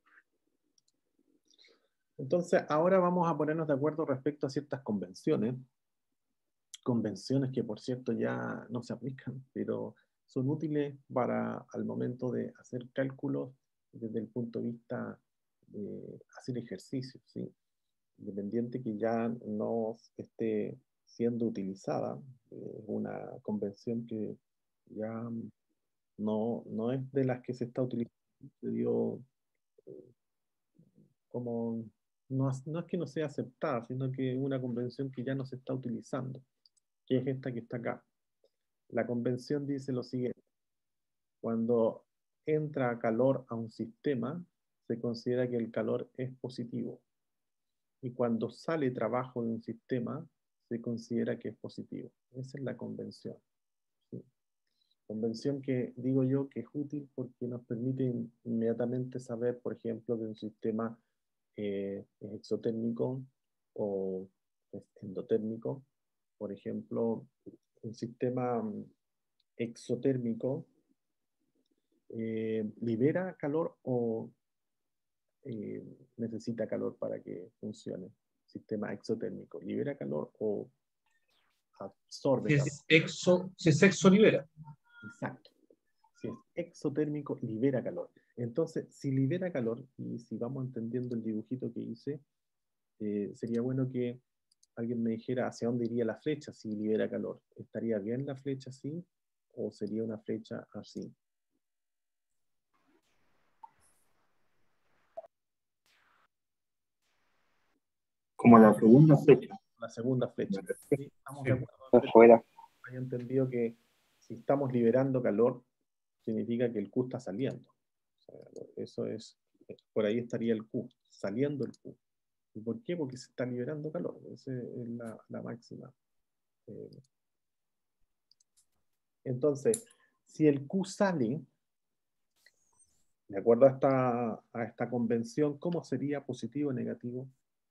Entonces ahora vamos a ponernos de acuerdo respecto a ciertas convenciones. Convenciones que por cierto ya no se aplican, pero son útiles para al momento de hacer cálculos desde el punto de vista de hacer ejercicios, ¿sí? Independiente que ya no esté siendo utilizada, es eh, una convención que ya no, no es de las que se está utilizando, se dio eh, como, no, no es que no sea aceptada, sino que es una convención que ya no se está utilizando, que es esta que está acá. La convención dice lo siguiente: cuando entra calor a un sistema, se considera que el calor es positivo. Y cuando sale trabajo de un sistema, se considera que es positivo. Esa es la convención. ¿Sí? Convención que digo yo que es útil porque nos permite inmediatamente saber, por ejemplo, que un sistema eh, es exotérmico o es endotérmico. Por ejemplo, un sistema exotérmico eh, libera calor o eh, necesita calor para que funcione. Sistema exotérmico, ¿libera calor o absorbe Si calor? es exo, si es exo libera. Exacto. Si es exotérmico, libera calor. Entonces, si libera calor, y si vamos entendiendo el dibujito que hice, eh, sería bueno que alguien me dijera hacia dónde iría la flecha si libera calor. ¿Estaría bien la flecha así o sería una flecha así? Como la segunda flecha. La segunda flecha. ¿Sí? Estamos Sí. de acuerdo. Afuera. Hay entendido que si estamos liberando calor, significa que el Q está saliendo. O sea, eso es, por ahí estaría el Q, saliendo el Q. ¿Y por qué? Porque se está liberando calor. Esa es la, la máxima. Eh, entonces, si el Q sale, de acuerdo a esta, a esta convención, ¿cómo sería positivo o negativo?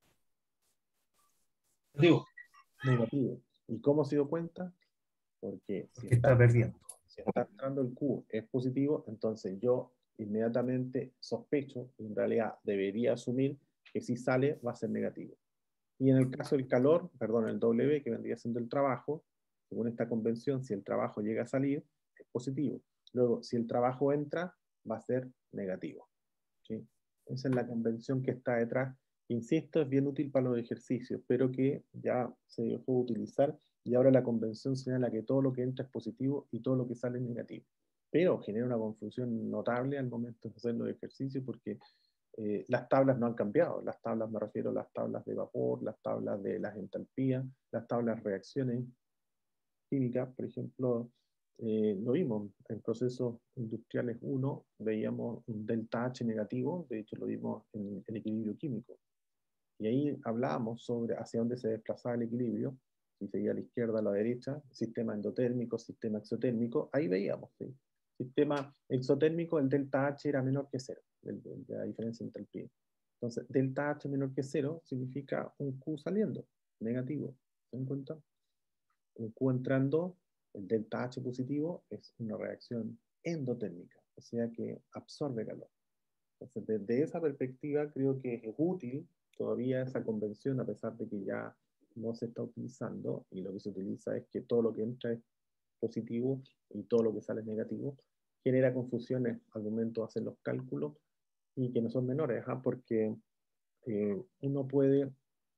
Digo, Negativo. ¿Y cómo se dio cuenta? Porque si Porque está, está perdiendo. si está entrando el Q es positivo, entonces yo inmediatamente sospecho, en realidad debería asumir que si sale va a ser negativo. Y en el caso del calor, perdón, el W, que vendría siendo el trabajo, según esta convención, si el trabajo llega a salir, es positivo. Luego, si el trabajo entra, va a ser negativo. ¿Sí? Esa es la convención que está detrás. Insisto, es bien útil para los ejercicios, pero que ya se dejó de utilizar y ahora la convención señala que todo lo que entra es positivo y todo lo que sale es negativo. Pero genera una confusión notable al momento de hacer los ejercicios porque eh, las tablas no han cambiado. Las tablas, me refiero a las tablas de vapor, las tablas de las entalpías, las tablas de reacciones químicas, por ejemplo, eh, lo vimos en procesos industriales uno, veíamos un delta H negativo, de hecho lo vimos en el equilibrio químico. Y ahí hablábamos sobre hacia dónde se desplazaba el equilibrio, si seguía a la izquierda o a la derecha, sistema endotérmico, sistema exotérmico, ahí veíamos, ¿sí? sistema exotérmico, el delta H era menor que cero, el, el, la diferencia entre el pi. Entonces, delta H menor que cero significa un Q saliendo, negativo. ¿Se dan cuenta? Un Q entrando, el delta H positivo, es una reacción endotérmica, o sea que absorbe calor. Entonces, desde esa perspectiva, creo que es útil todavía esa convención, a pesar de que ya no se está utilizando, y lo que se utiliza es que todo lo que entra es positivo y todo lo que sale es negativo, genera confusiones al momento de hacer los cálculos, y que no son menores, ¿eh? Porque eh, uno puede,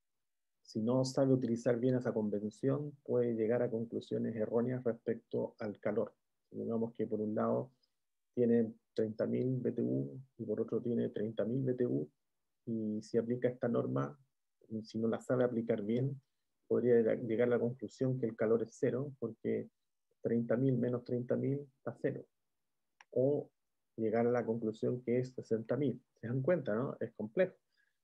si no sabe utilizar bien esa convención, puede llegar a conclusiones erróneas respecto al calor. Digamos que por un lado tiene treinta mil B T U y por otro tiene treinta mil B T U, y si aplica esta norma, si no la sabe aplicar bien, podría llegar a la conclusión que el calor es cero, porque treinta mil menos treinta mil está cero. O llegar a la conclusión que es sesenta mil. ¿Se dan cuenta, no? Es complejo.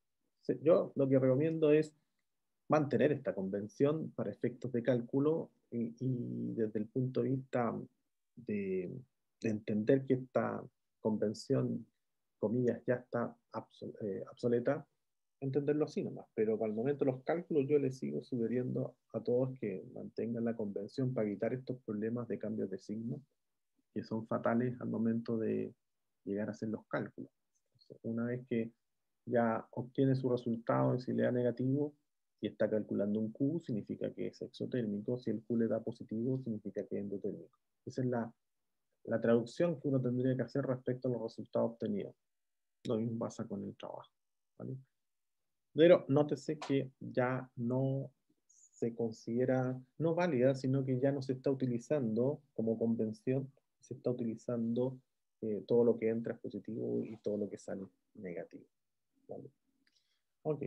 Yo lo que recomiendo es mantener esta convención para efectos de cálculo, y, y desde el punto de vista de, de entender que esta convención, comillas, ya está obsol, eh, obsoleta, entenderlo así nomás. Pero para el momento de los cálculos yo les sigo sugiriendo a todos que mantengan la convención para evitar estos problemas de cambios de signo que son fatales al momento de llegar a hacer los cálculos. Entonces, una vez que ya obtiene su resultado, y si le da negativo, si está calculando un Q, significa que es exotérmico. Si el Q le da positivo, significa que es endotérmico. Esa es la, la traducción que uno tendría que hacer respecto a los resultados obtenidos. Lo mismo pasa con el trabajo, ¿vale? Pero nótese que ya no se considera no válida, sino que ya no se está utilizando como convención, se está utilizando eh, todo lo que entra es positivo y todo lo que sale negativo, ¿vale? Ok.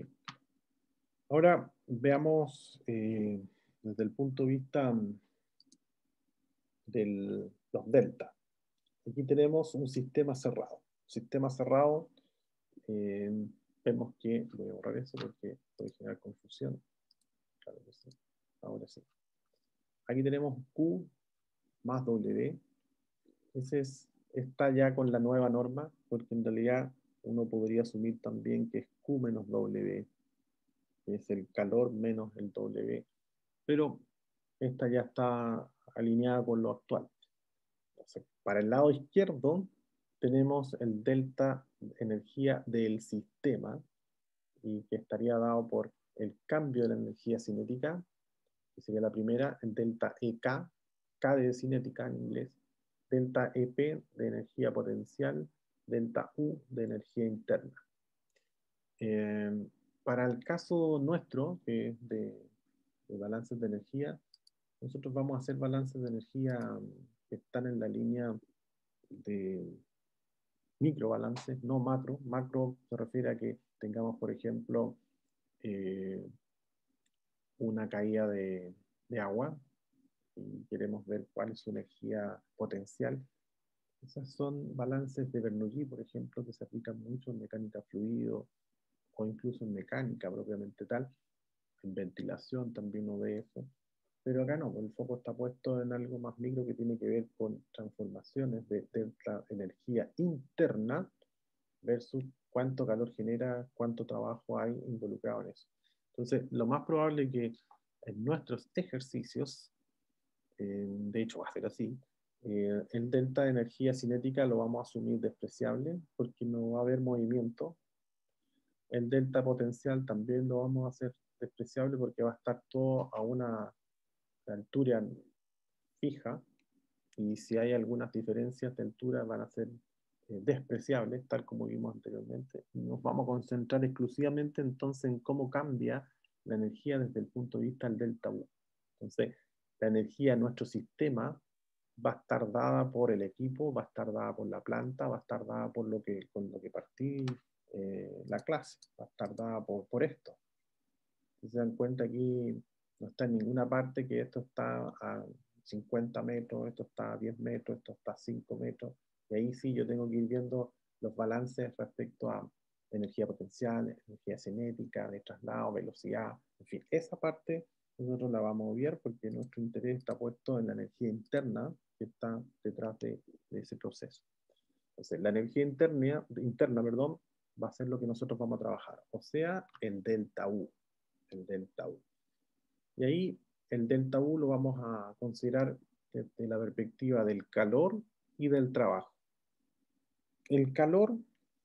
Ahora veamos eh, desde el punto de vista de los delta. Aquí tenemos un sistema cerrado. Sistema cerrado, eh, vemos que, voy a borrar eso porque puede generar confusión. Claro que sí. Ahora sí. Aquí tenemos Q más W. Ese es, está ya con la nueva norma, porque en realidad uno podría asumir también que es Q menos W, que es el calor menos el W. Pero esta ya está alineada con lo actual. Entonces, para el lado izquierdo tenemos el delta energía del sistema, y que estaría dado por el cambio de la energía cinética, que sería la primera, el delta E K, K de cinética en inglés, delta E P de energía potencial, delta U de energía interna. Eh, para el caso nuestro, que es de, de balances de energía, nosotros vamos a hacer balances de energía que están en la línea de microbalances, no macro. Macro se refiere a que tengamos, por ejemplo, eh, una caída de, de agua y queremos ver cuál es su energía potencial. Esas son balances de Bernoulli, por ejemplo, que se aplican mucho en mecánica fluido o incluso en mecánica propiamente tal. En ventilación también uno ve eso. Pero acá no, el foco está puesto en algo más micro que tiene que ver con transformaciones de, de la energía interna versus cuánto calor genera, cuánto trabajo hay involucrado en eso. Entonces, lo más probable es que en nuestros ejercicios, eh, de hecho va a ser así, eh, el delta de energía cinética lo vamos a asumir despreciable porque no va a haber movimiento. El delta potencial también lo vamos a hacer despreciable porque va a estar todo a una altura fija, y si hay algunas diferencias de altura van a ser eh, despreciables, tal como vimos anteriormente. Nos vamos a concentrar exclusivamente entonces en cómo cambia la energía desde el punto de vista del delta U. Entonces, la energía en nuestro sistema va a estar dada por el equipo, va a estar dada por la planta, va a estar dada por lo que, con lo que partí eh, la clase, va a estar dada por, por esto. Si se dan cuenta, aquí no está en ninguna parte que esto está a cincuenta metros, esto está a diez metros, esto está a cinco metros, y ahí sí yo tengo que ir viendo los balances respecto a energía potencial, energía cinética, de traslado, velocidad, en fin, esa parte nosotros la vamos a obviar porque nuestro interés está puesto en la energía interna, que está detrás de, de ese proceso. Entonces, la energía interna, interna perdón, va a ser lo que nosotros vamos a trabajar, o sea, el delta U. El delta U. Y ahí el delta U lo vamos a considerar desde la perspectiva del calor y del trabajo. El calor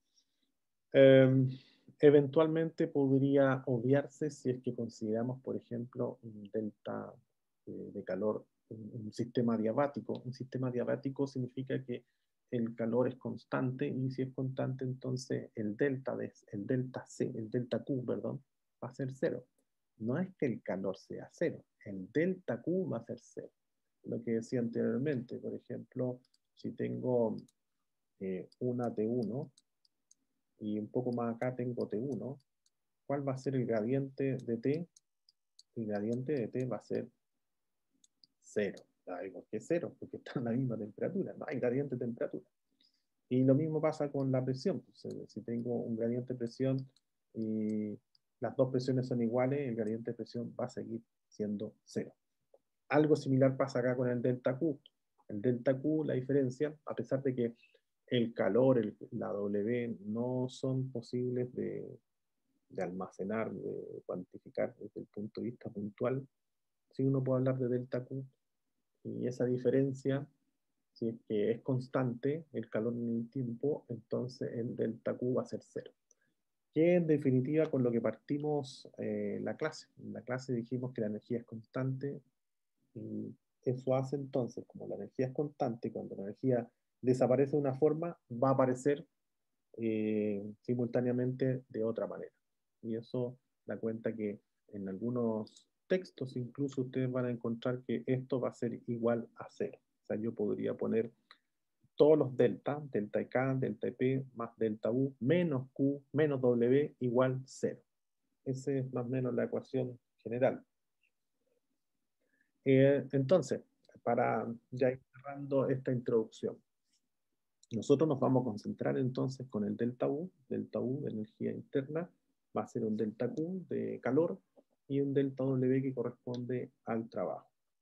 eh, eventualmente podría obviarse si es que consideramos, por ejemplo, un delta de, de calor, un, un sistema diabático. Un sistema diabático significa que el calor es constante, y si es constante, entonces el delta, de, el delta C, el delta Q, perdón, va a ser cero. No es que el calor sea cero, el delta Q va a ser cero. Lo que decía anteriormente, por ejemplo, si tengo eh, una T uno y un poco más acá tengo T uno, ¿cuál va a ser el gradiente de T? El gradiente de T va a ser cero. ¿Por qué cero? Porque está en la misma temperatura, no hay gradiente de temperatura. Y lo mismo pasa con la presión. Entonces, si tengo un gradiente de presión y las dos presiones son iguales, el gradiente de presión va a seguir siendo cero. Algo similar pasa acá con el delta Q. El delta Q, la diferencia, a pesar de que el calor, el, la W, no son posibles de, de almacenar, de cuantificar desde el punto de vista puntual, sí uno puede hablar de delta Q, y esa diferencia, si es que es constante el calor en el tiempo, entonces el delta Q va a ser cero. Que en definitiva con lo que partimos eh, la clase. En la clase dijimos que la energía es constante, y eso hace entonces, como la energía es constante, cuando la energía desaparece de una forma, va a aparecer eh, simultáneamente de otra manera. Y eso da cuenta que en algunos textos incluso ustedes van a encontrar que esto va a ser igual a cero. O sea, yo podría poner todos los delta, delta K, delta P, más delta U, menos Q, menos W, igual cero. Esa es más o menos la ecuación general. Eh, entonces, para ya ir cerrando esta introducción, nosotros nos vamos a concentrar entonces con el delta U. Delta U de energía interna va a ser un delta Q de calor y un delta W que corresponde al trabajo.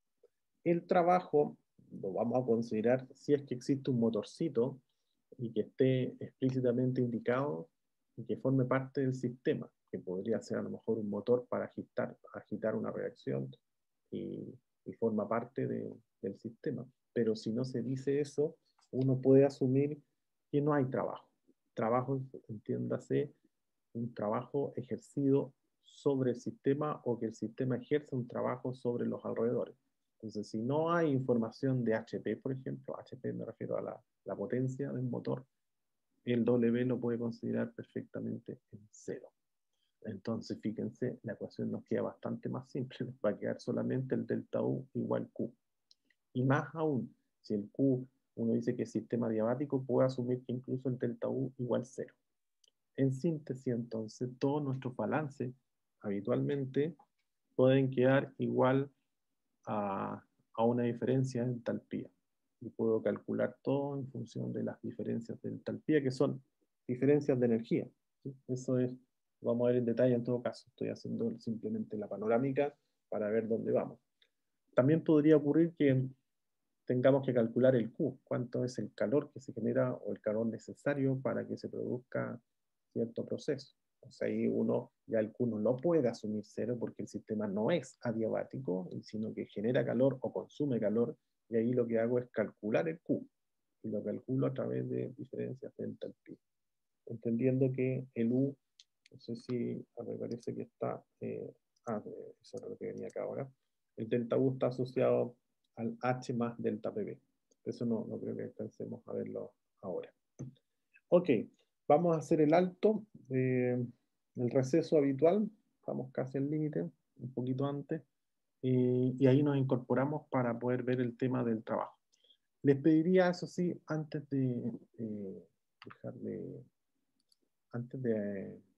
El trabajo lo vamos a considerar si es que existe un motorcito y que esté explícitamente indicado y que forme parte del sistema, que podría ser a lo mejor un motor para agitar, agitar una reacción y, y forma parte de, del sistema. Pero si no se dice eso, uno puede asumir que no hay trabajo. Trabajo, entiéndase, un trabajo ejercido sobre el sistema o que el sistema ejerce un trabajo sobre los alrededores. Entonces, si no hay información de H P, por ejemplo, H P me refiero a la, la potencia del motor, el W lo puede considerar perfectamente en cero. Entonces, fíjense, la ecuación nos queda bastante más simple. Va a quedar solamente el delta U igual Q. Y más aún, si el Q, uno dice que es sistema diabático, puede asumir que incluso el delta U igual cero. En síntesis, entonces, todos nuestros balances habitualmente pueden quedar igual a, a una diferencia de entalpía. Y puedo calcular todo en función de las diferencias de entalpía, que son diferencias de energía. ¿Sí? Eso es, vamos a ver en detalle en todo caso. Estoy haciendo simplemente la panorámica para ver dónde vamos. También podría ocurrir que tengamos que calcular el Q, cuánto es el calor que se genera o el calor necesario para que se produzca cierto proceso. O sea, ahí uno, ya el Q no lo puede asumir cero porque el sistema no es adiabático, sino que genera calor o consume calor, y ahí lo que hago es calcular el Q, y lo calculo a través de diferencias de entalpía. Entendiendo que el U, no sé si, a ver, parece que está, eh, ah, eso es lo que venía acá ahora, el delta U está asociado al H más delta P B. Eso no, no creo que alcancemos a verlo ahora. Ok, vamos a hacer el alto, eh, el receso habitual, estamos casi al límite, un poquito antes, y, y ahí nos incorporamos para poder ver el tema del trabajo. Les pediría, eso sí, antes de, eh, dejar de, antes de